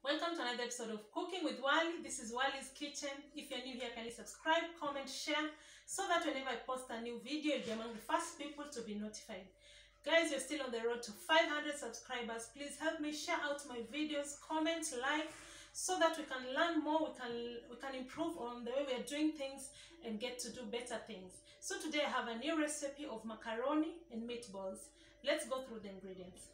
Welcome to another episode of Cooking with Wally. This is Wally's Kitchen. If you're new here, kindly subscribe, comment, share, so that whenever I post a new video, you'll be among the first people to be notified. Guys, you're still on the road to 500 subscribers. Please help me share out my videos, comment, like, so that we can learn more, we can improve on the way we are doing things and get to do better things. So today I have a new recipe of macaroni and meatballs. Let's go through the ingredients.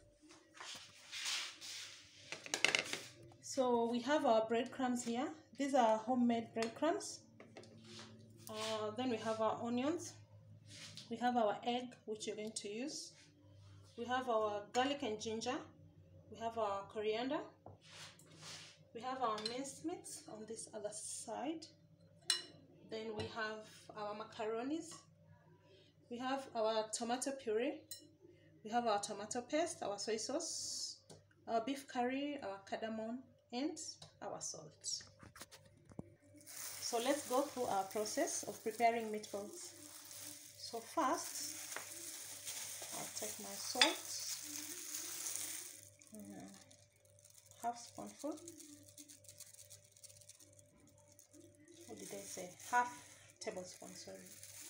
So we have our breadcrumbs here. These are homemade breadcrumbs. Then we have our onions. We have our egg, which you're going to use. We have our garlic and ginger. We have our coriander. We have our minced meat on this other side. Then we have our macaronis. We have our tomato puree. We have our tomato paste, our soy sauce, our beef curry, our cardamom, and our salt. So let's go through our process of preparing meatballs. So first, I'll take my salt, half spoonful. What did I say? Half tablespoon, sorry.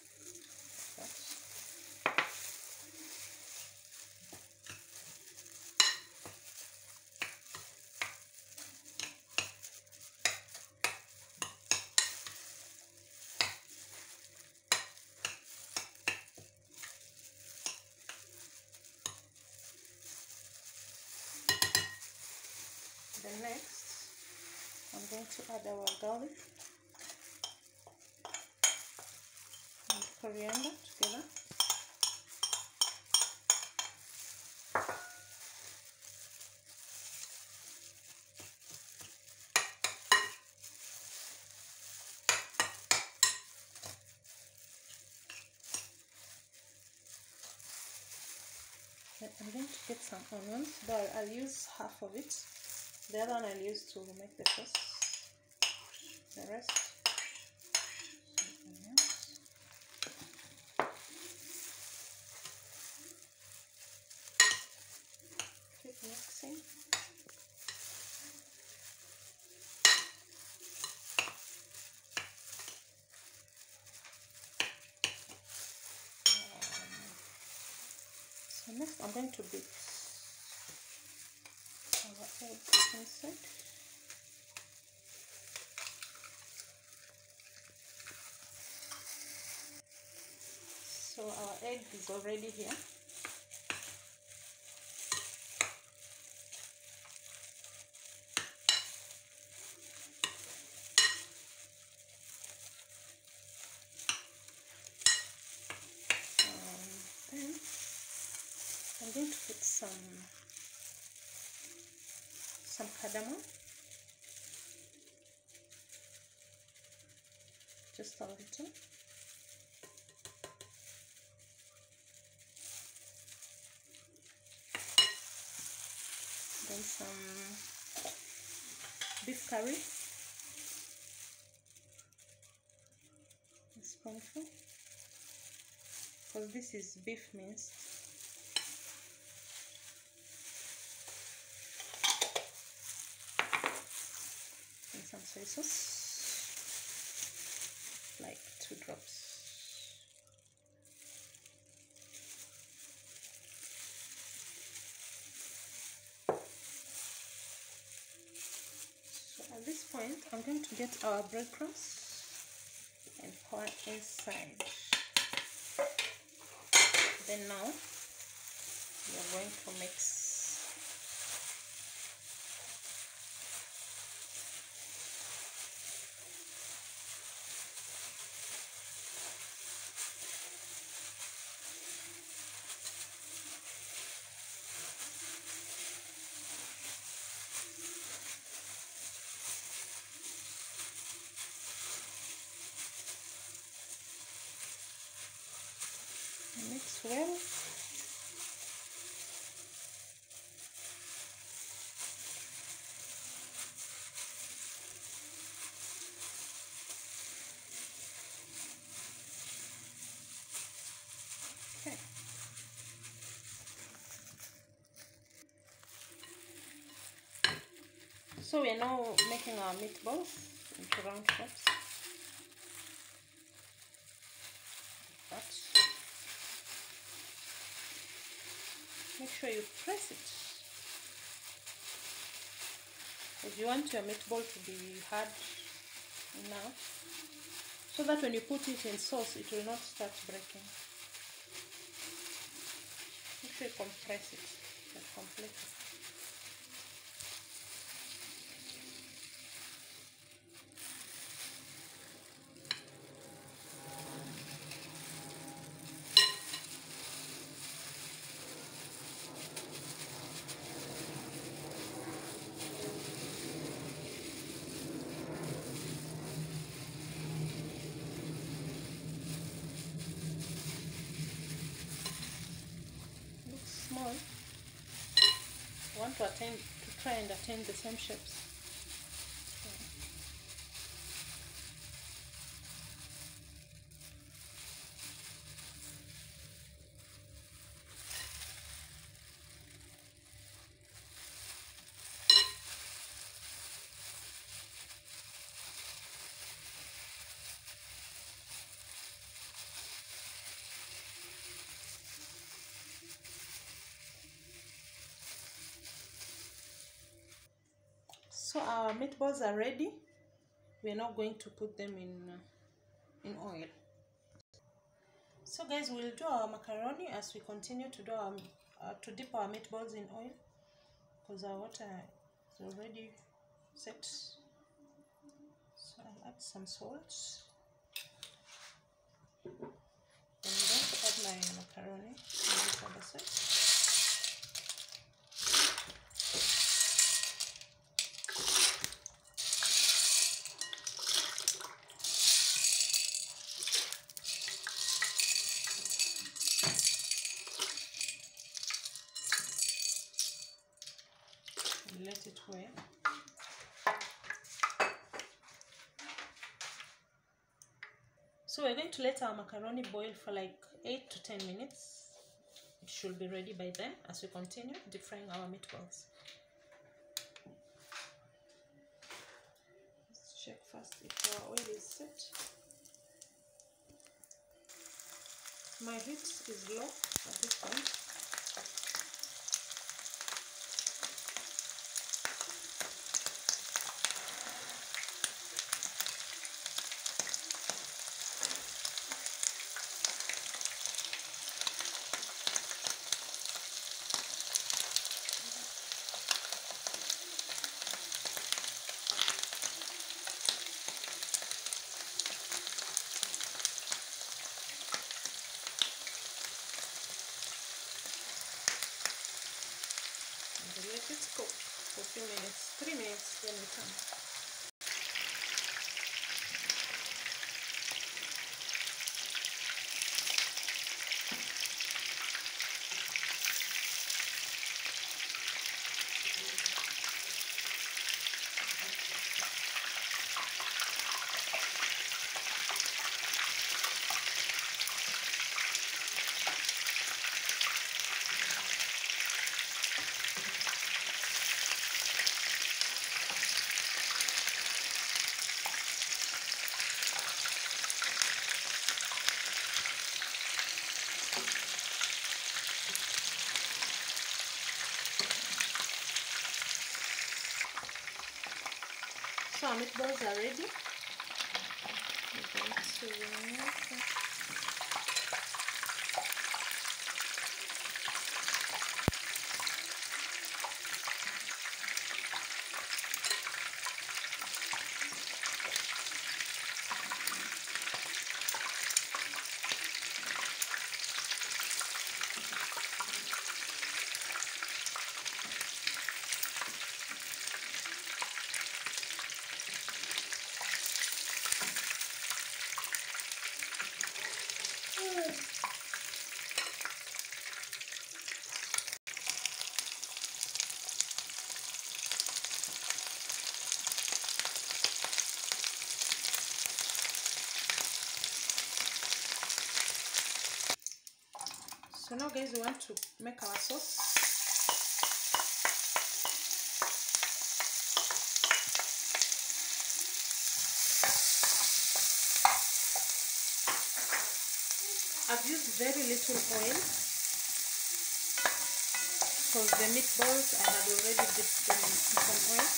Then next, I'm going to add our garlic and coriander together. Then I'm going to get some onions, but I'll use half of it. The other one I'll use to make the sauce. The rest, some onions. Keep mixing. So next I'm going to beat our egg inside. So our egg is already here. Then I'm going to put some cardamom, just a little. Then some beef curry, a spoonful, because this is beef minced. And some soy sauce, like 2 drops. So at this point, I'm going to get our breadcrumbs and pour inside. Then now we are going to mix. Mix well. So we are now making our meatballs into round shapes. Make sure you press it, because you want your meatball to be hard enough so that when you put it in sauce it will not start breaking. Make sure you compress it completely. Small. I want to try and attain the same shapes. So our meatballs are ready. We are now going to put them in oil. So guys, we'll do our macaroni as we continue to do our to dip our meatballs in oil, because our water is already set. So I'll add some salt and then add my macaroni on this other side. Let it weigh. So we're going to let our macaroni boil for like 8 to 10 minutes. It should be ready by then as we continue deep frying our meatballs. Let's check first if our oil is set. My heat is low at this point. Let it cook for a few minutes, 3 minutes, then we come. So our meatballs are ready. We're going to remove them. So now guys, we want to make our sauce. I've used very little oil because the meatballs I had already dipped them in some oil.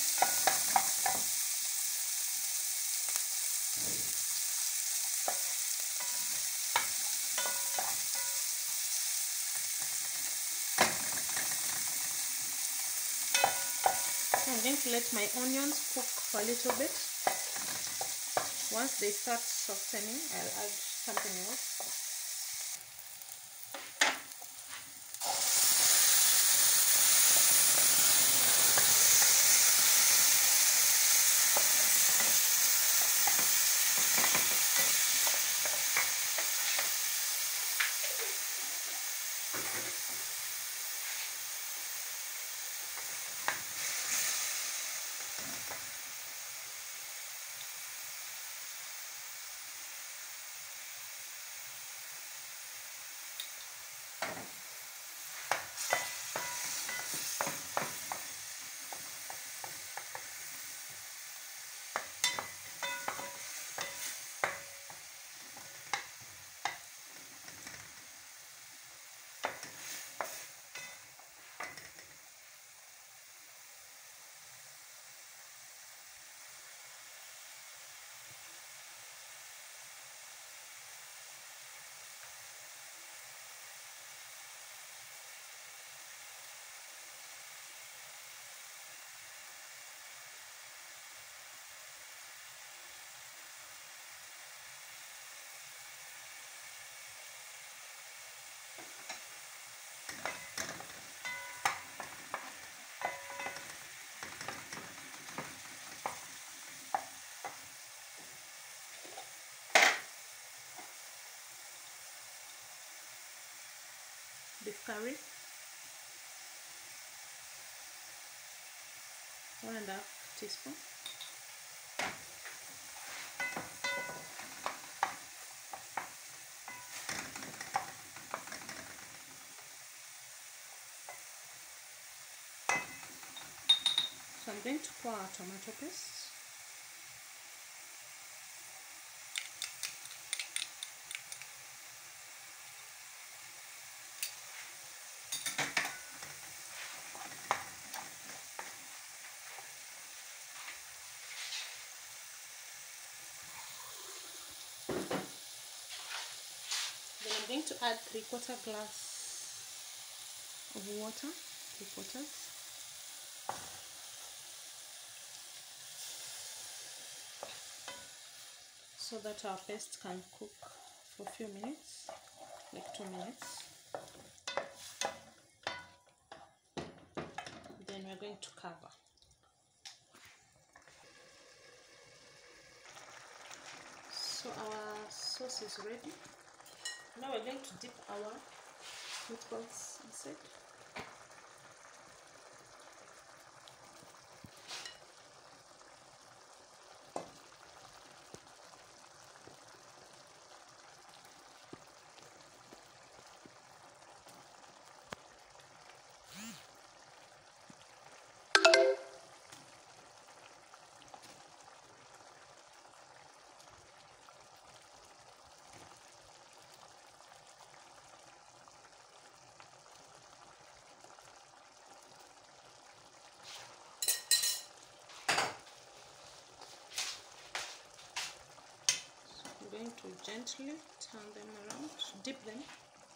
So I'm going to let my onions cook for a little bit. Once they start softening, I'll add something else. Beef curry, 1.5 teaspoon. So I'm going to pour our tomato paste. Then I'm going to add 3/4 glass of water, 3/4, so that our paste can cook for a few minutes, like 2 minutes. Then we're going to cover. So our sauce is ready. Now we're going to dip our meatballs inside. I'm going to gently turn them around, dip them.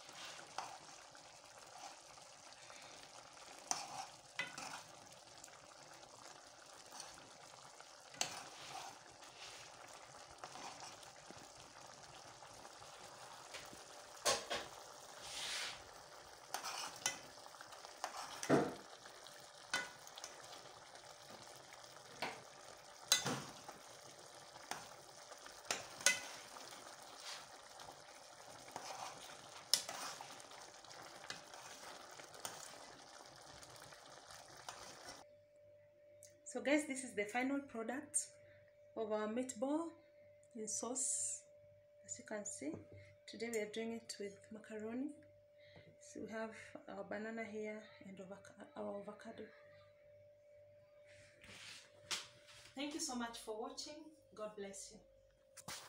So guys, this is the final product of our meatball in sauce. As you can see, today we are doing it with macaroni. So we have our banana here and our avocado. Thank you so much for watching. God bless you.